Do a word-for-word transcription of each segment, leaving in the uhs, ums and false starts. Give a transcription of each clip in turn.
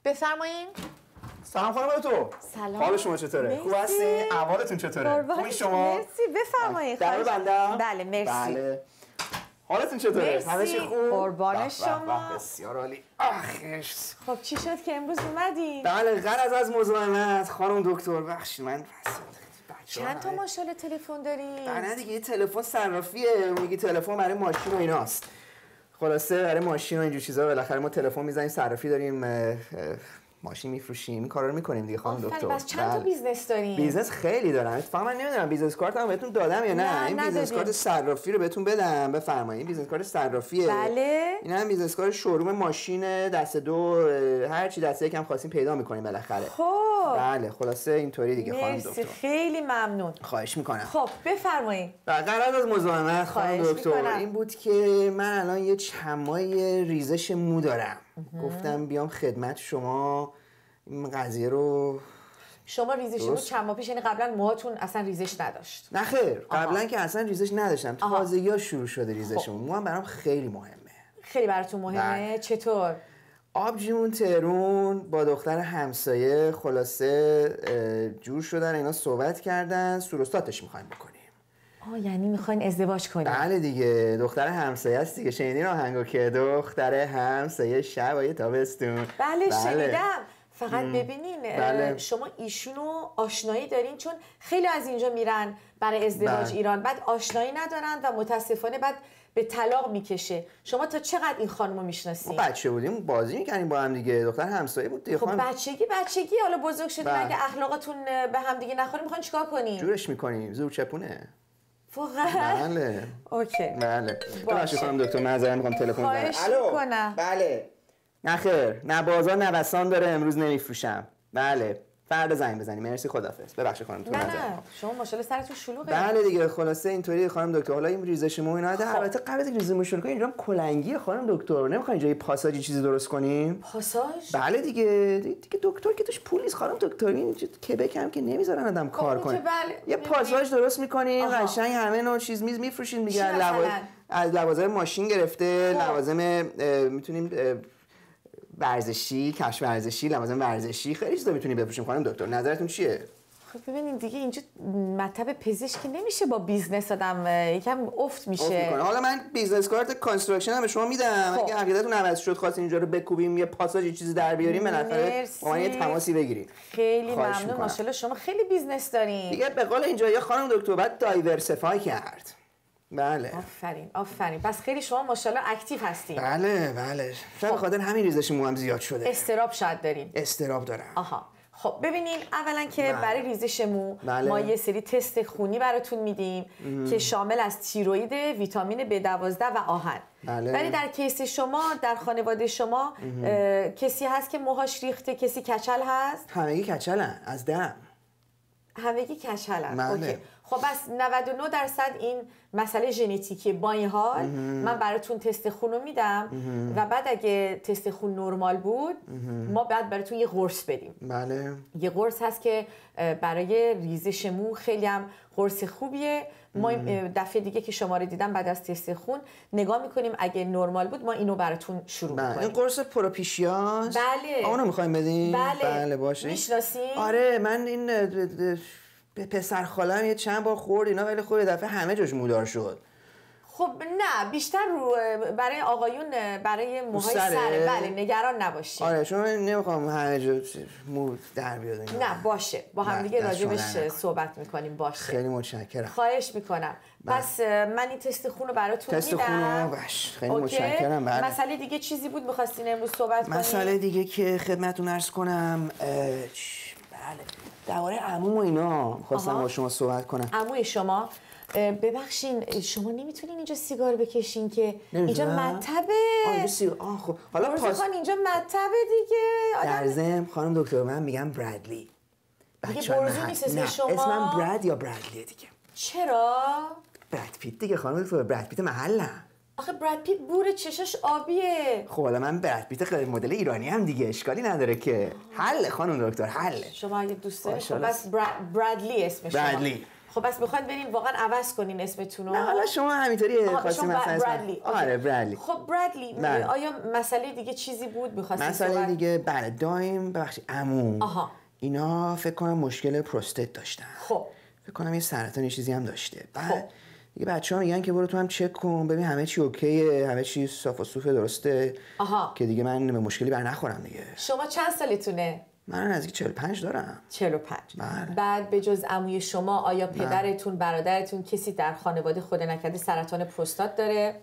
بفرمایین. سلام خانم تو. سلام. حال شما چطوره؟ خوب هستی؟ احوالتون چطوره؟ خوبی شما؟ مرسی بفرمایید. در بندم؟ بله مرسی. بله. حالتون چطوره؟ همه چی خوب؟ قربان شما. بسیار عالی. آخش. خب چی شد که امروز اومدین؟ بله غرض از مزاحمت خانم دکتر ببخشید من چند تا ماشاءالله تلفن دارین؟ نه دیگه تلفن صرافیه، میگی تلفن برای ماشین و ایناست. خلاصه برای ماشین و اینجور چیزا بالاخره ما تلفن میزنیم صرافی داریم ماشین میفروشیم این کارا رو میکنیم دیگه خانم دکتر. بس چند تا بیزنس دارین؟ بیزنس خیلی دارم. اتفاقا من نمیدونم بیزنس کارتمو بهتون دادم یا نه. نه این بیزنس کارت صرافی رو بهتون بدم بفرمایید. این بیزنس کارت صرافیه. بله. این هم بیزنس کارت شوروم ماشین دسته دو هر چی دسته یکم خواستیم پیدا میکنیم بالاخره. خب بله خلاصه اینطوری دیگه خانم دکتر. مرسی خیلی ممنون. خواهش میکنم. خب بفرمایید. غرض از مزاحمت خانم دکتر این بود که من الان یه چمای ریزش مو دارم. گفتم بیام خدمت شما این قضیه رو. شما ریزش مو چند ماه پیش یعنی قبلا موهاتون اصلا ریزش نداشت؟ نه خیر قبلا که اصلا ریزش نداشتم تازگی‌ها شروع شده ریزش مو. موام برام خیلی مهمه. خیلی براتون مهمه؟ بله. چطور؟ آبجیمون تهرون با دختر همسایه خلاصه جور شدن اینا صحبت کردن سوروستاتش میخوایم بکنیم. آه یعنی میخواین ازدواج کنیم؟ بله دیگه دختر همسایه است دیگه. شنیدین آهنگو که دختر همسایه شبای تابستون؟ بله, بله. شنیدم. فقط ببینین بله. شما ایشونو آشنایی دارین چون خیلی از اینجا میرن برای ازدواج بله. ایران بعد آشنایی ندارن و متاسفانه بعد به طلاق میکشه. شما تا چقدر این خانمو میشناسین؟ ما بچه بودیم بازی میکنیم با هم دیگه. دختر همسایه بود دیگه. خب خانم... بچگی بچگی حالا بزرگ شدین اگه اخلاقتون به هم دیگه نخوره میخوان چیکار کنین؟ جورش میکنیم زور چپونه. واقعا؟ بله. اوکی. بله. ببخشید خانم دکتر معذرت میخوام تلفن بزنم. خواهش میکنم. بله. نه خیر نه بازار نوسان داره امروز نمیفروشم. بله فردا زنگ بزنی. مرسی خدافظ. ببخشید خانم دکتر. نه نه شما ماشاءالله سرتون شلوغه. بله دیگه خلاصه اینطوری خانم دکتر. حالا این ریزش مو اینا ده البته قبل از ریزش مو شروع کنیم اینجا کلنگی خانم دکتر. نمیخواین جای پاساژی چیزی درست کنیم؟ پاساژ؟ بله دیگه دیگه دکتر که توش پول نیست خانم دکتر. این کبک هم که نمیذارن آدم کار کنه. بله. یه پاساژ درست میکنین قشنگ همه نوع چیز میز میفروشین میگن لوازم از لوازم ماشین گرفته لوازم میتونیم ورزشی، کفش ورزشی، لوازم ورزشی خیلی چیزا میتونی بفروشیم خانم دکتر. نظرتون چیه؟ خب ببینید دیگه اینجا مطب پزشکی نمیشه با بیزنس آدم یکم افت میشه. حالا من بیزنس کارت کانستراکشن هم به شما میدم. اگه عقیدتون عوض شد خواستین اینجا رو بکوبیم یه پاساژ چیزی در بیاریم بالاخره با من یه تماسی بگیرید. خیلی ممنون ماشاءالله شما خیلی بیزنس دارین. دیگه به قول اینجا یا خانم دکتر بعد دایورسیفای کرد. بله آفرین آفرین. پس خیلی شما ماشاءالله اکتیو هستین. بله بله. شاید به خاطر همین ریزش مو هم زیاد شده. استراب شاید دارین. استراب دارم. آها. خب ببینین اولا که بله. برای ریزش مو بله. ما یه سری تست خونی براتون میدیم ام. که شامل از تیروئید، ویتامین بی دوازده و آهن. بله. ولی در کیس شما در خانواده شما کسی هست که موهاش ریخته، کسی کچل هست؟ همگی کچلن از دم. همگی کچلن. بله. اوکی. خب بس نود و نه درصد این مسئله ژنتیکی. با این حال من براتون تست خون رو میدم و بعد اگه تست خون نرمال بود ما بعد براتون یه قرص بدیم. بله. یه قرص هست که برای ریزش مو خیلی هم قرص خوبیه. ما دفعه دیگه که شما رو دیدم بعد از تست خون نگاه میکنیم اگه نرمال بود ما اینو براتون شروع بله. میکنیم. این قرص پروپیشیاس؟ بله. اونو میخوایم بدیم؟ بله. بله باشه. میشناسین؟ آره من این به پسر خالم یه چند بار خورد اینا ولی خود دفعه همه جاش مودار شد. خب نه بیشتر رو برای آقایون برای موهای سره. بله نگران نباشید. آره چون من نمیخوام همه جا مو در بیاد. نه باشه با هم دیگه راجبش صحبت میکنیم. باشه خیلی متشکرم. خواهش میکنم. پس من این تست خون رو براتون تست میدم. تست خون رو باش خیلی متشکرم. بله. مسئله دیگه چیزی بود میخواستین امروز صحبت کنیم؟ مسئله دیگه که خدمتتون عرض کنم بله درباره عموم و اینا خواستم با شما صحبت کنم. عموی شما ببخشین شما نمیتونین اینجا سیگار بکشین که اینجا مطبه. آه سیگار. آه خب حالا پاس اینجا مطبه دیگه. در ضمن خانم دکتر من میگم برادلی. دیگه برزو نیست اسم شما؟ اسمم براد یا برادلیه دیگه. چرا؟ براد پیت دیگه خانم دکتر. براد پیت محلم. آخه براد پیت بوره چشاش آبیه. خب حالا من براد پیت مدل ایرانی هم دیگه اشکالی نداره که. حل خانم دکتر حل. شما اگه دوست دارید خب بس برادلی اسمش. برادلی. خب بس میخواین بریم واقعا عوض کنین اسمتون رو؟ نه حالا شما همینطوری خواستین مثلا برادلی. آره برادلی. خب برادلی آیا مسئله دیگه چیزی بود می‌خواستین؟ مسئله دیگه بله دایم ببخشید عمو آها اینا فکر کنم مشکل پروستات داشتن. خب فکر کنم یه سرطان چیزی هم داشته. خب بعد دیگه بچه‌ها میگن که برو تو هم چک کن ببین همه چی اوکیه، همه چی صاف و صوفه درسته. آها که دیگه من به مشکلی بر نخورم دیگه. شما چند سالتونه؟ من نزدیک چهل و پنج دارم. چهل و پنج. بله. بعد به جز عموی شما آیا پدرتون برادرتون کسی در خانواده خدا نکرده سرطان پروستات داره؟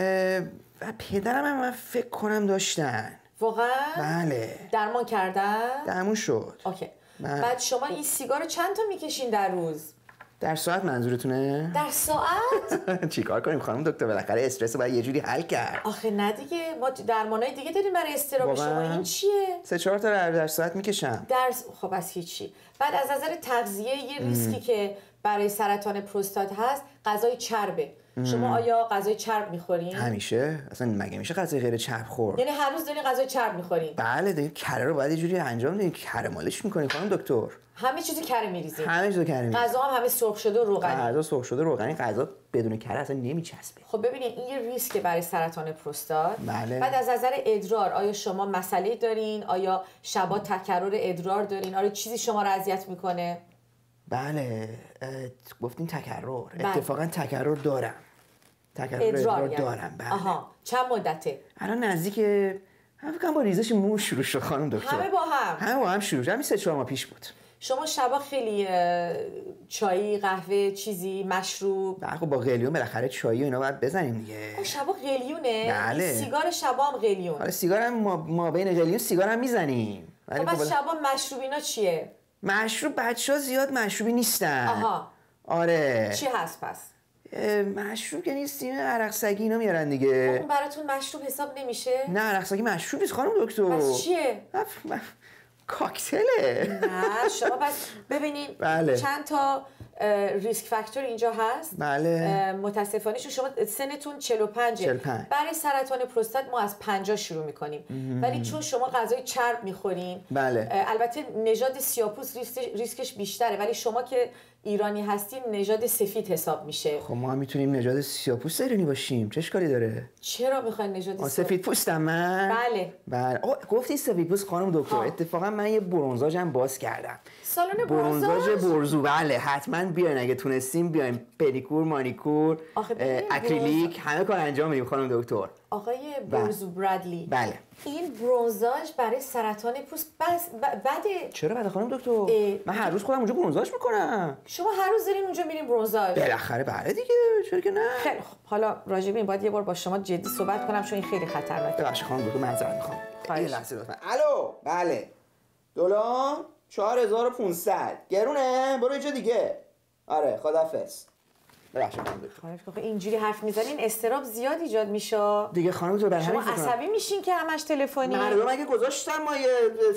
و پدرم هم من فکر کنم داشتن. واقعا؟ بله. درمان کردن؟ درمان شد. اوکی. بله. بعد شما این سیگار رو چند تا میکشین در روز؟ در ساعت منظورتونه؟ در ساعت؟ چیکار کنیم خانم دکتر بالاخره استرس رو باید یه جوری حل کرد. آخه نه دیگه ما درمانای دیگه داریم برای استراب شما این چیه؟ سه چهار تا در ساعت میکشم. در خب از هیچی. بعد از نظر تغذیه یه ریسکی که برای سرطان پروستات هست غذای چربه. شما آیا غذای چرب میخورین؟ همیشه؟ اصلا مگه میشه غذای غیر چرب خورد؟ یعنی هر روز دارین غذای چرب میخورین؟ بله دیگه کره رو باید یه جوری انجام بدین، کره مالش میکنین خانم دکتر. همه چیزو کره میریزین؟ همه چیزو کره میریزین. غذا هم همه سرخ شده و روغنی. غذا سرخ شده روغنی، غذا بدون کره اصلا نمیچسبه. خب ببینید این یه ریسک برای سرطان پروستات. بله. بعد از نظر ادرار آیا شما مسئله دارین؟ آیا شبا تکرر ادرار دارین؟ آیا چیزی شما رو اذیت میکنه؟ بله گفتین تکرر. بله. اتفاقا تکرر دارم. تکرر ادرار ادرار یعنی. دارم. بله. آها چند مدته؟ الان نزدیک هم فکر کنم با ریزش مو شروع شد خانم دکتر. همه با هم. همه با هم شروع شد. همین سه چهار ماه پیش بود. شما شبا خیلی چای، قهوه، چیزی، مشروب؟ خب با قلیون بالاخره چای و اینا باید بزنیم دیگه. اون شبا قلیونه؟ بله. سیگار شبا هم قلیون. آره سیگار هم ما, ما بین قلیون سیگار هم میزنیم. خب بس شبا مشروب اینا چیه؟ مشروب بچه‌ها زیاد مشروبی نیستن. آها. آره. چی هست پس؟ مشروب که نیست، این عرق سگی اینا میارن دیگه. اون براتون مشروب حساب نمیشه؟ نه عرق سگی مشروب نیست خانم دکتر. پس چیه؟ کاکتله. نه شما پس ببینین بله. چند تا ریسک فاکتور اینجا هست. بله. متاسفانه شما سنتون چهل و پنج. چهل و پنج. برای سرطان پروستات ما از پنجاه شروع میکنیم. ولی چون شما غذای چرب میخورین. بله. البته نژاد سیاه‌پوست ریسکش بیشتره ولی شما که ایرانی هستین نژاد سفید حساب میشه. خب ما هم میتونیم نژاد سیاه‌پوست ایرانی باشیم. چه اشکالی داره؟ چرا میخواین نژاد سیاه؟ سفید پوستم من؟ بله. بله. آه گفتی سفید پوست خانم دکتر. اتفاقا من یه برنزاژم باز کردم. سالن برنزاژ برزو. بله حتما بیاین اگه تونستیم بیاین پدیکور، مانیکور، اکریلیک همه کار انجام میدیم خانم دکتر. آقای بورزو برادلی. بله. این برنزاژ برای سرطان پوست بس بده. چرا بده خانم دکتر؟ من هر روز خودم اونجا برنزاژ میکنم. شما هر روز دارین اونجا میرین برنزاژ؟ بالاخره بله دیگه، چرا که نه؟ خیلی خوب. حالا راجع به این باید یه بار با شما جدی صحبت کنم چون این خیلی خطرناکه. ببخشید خانم دکتر معذرت میخوام. یه لحظه لطفا. الو بله. دلار چهار هزار و پانصد. گرونه؟ برو اینجا دیگه. آره خدافظ. ببخشید خانم دکتر. خب اینجوری حرف میزنین استراب زیاد ایجاد میشه. دیگه خانم دکتر برای شما عصبی میشین که همش تلفنی. مردم اگه گذاشتن ما یه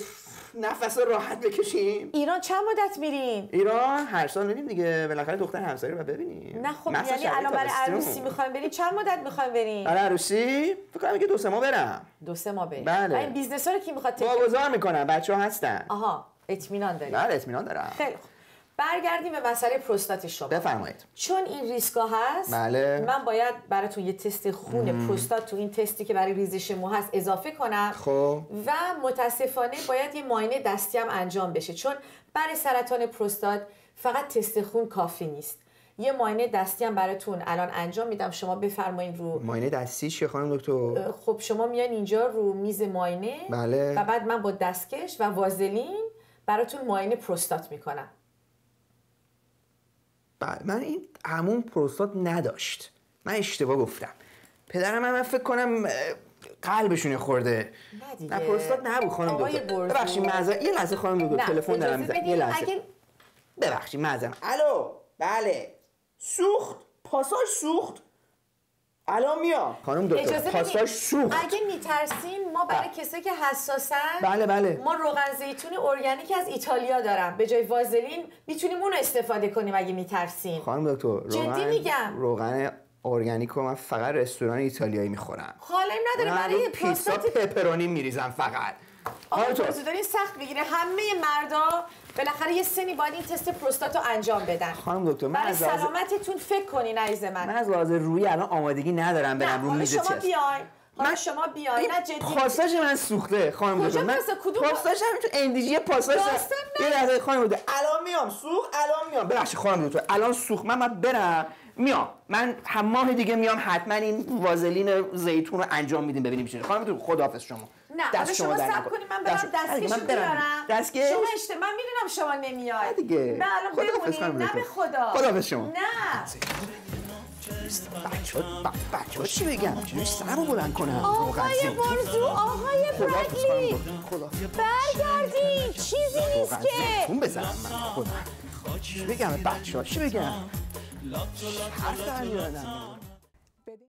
نفس راحت بکشیم. ایران چند مدت میرین؟ ایران هر سال میریم دیگه، بالاخره دختر همسایه رو ببینیم. نه خب یعنی الان برای عروسی میخوایم برین؟ چند مدت میخوایم برین؟ برای عروسی فکر کنم که دو سه ماه برم. دو سه ماه بریم. بله. این بیزنس‌ها رو کی میخواد تکیه؟ واگذار میکنم، بچه‌ها هستن. آها اطمینان دارید؟ بله اطمینان دارم. خیلی خوب. برگردیم به مسئله پروستات شما. بفرمایید. چون این ریسکا هست، بله. من باید براتون یه تست خون ام. پروستات تو این تستی که برای ریزش مو هست اضافه کنم. خب. و متاسفانه باید یه معاینه دستی هم انجام بشه چون برای سرطان پروستات فقط تست خون کافی نیست. یه معاینه دستی هم براتون الان انجام میدم، شما بفرمایید رو. معاینه دستی چیه خانم دکتر؟ خب شما میان اینجا رو میز معاینه. بله. و بعد من با دستکش و وازلین براتون معاینه پروستات میکنم. من این عموم پروستات نداشت، من اشتباه گفتم. پدرم هم من فکر کنم قلبشون خورده. نه پروستات نبود خانم دکتر. ببخشید معذرت، یه لحظه خانم دکتر تلفن دارم میزنم. یه لحظه. اگه... ببخشید معذرت. الو بله. سوخت، پاساژ سوخت. الان میام. خانم دکتر پاساژ سوخت. اگه میترسین ما برای کسایی که حساسن بله بله ما روغن زیتون ارگانیک از ایتالیا دارم، به جای وازلین میتونیم اون رو استفاده کنیم اگه میترسین. خانم دکتر روغن جدی میگم روغن ارگانیک رو من فقط رستوران ایتالیایی میخورم. حالا نداره برای پیتزا پپرونی میریزم فقط. آقا برزو دارین سخت بگیره. همه مردا بالاخره یه سنی باید این تست پروستات رو انجام بدن. خانم دکتر من برای سلامتتون فکر کنین عزیز من. من از لحاظ روی الان آمادگی ندارم برم رو میز تست. شما بیاین. من شما بیاین نه جدی. پاساژ من سوخته خانم دکتر. من پاساژ همین تو اندیجی پاساژ. یه لحظه خانم دکتر الان میام سوخت الان میام. ببخشید خانم دکتر الان سوخت من من برم میام. من هم ماه دیگه میام حتما این وازلین زیتون رو انجام میدیم ببینیم چی. خانم دکتر خداحافظ شما. نه دست شما صبر کنید من برم دستکش بیارم. دستکش شما اشته من میدونم شما نمیاد دیگه. من الان بمونید نه به خدا. خداحافظ شما. نه بچه‌ها بچه‌ها چی بگم؟ چجوری سرمو بلند کنم؟ آقای برزو آقای بردلی برگردین چیزی نیست که تون بزنم من خدا چی بگم بچه‌ها چی بگم؟ حرف در میادم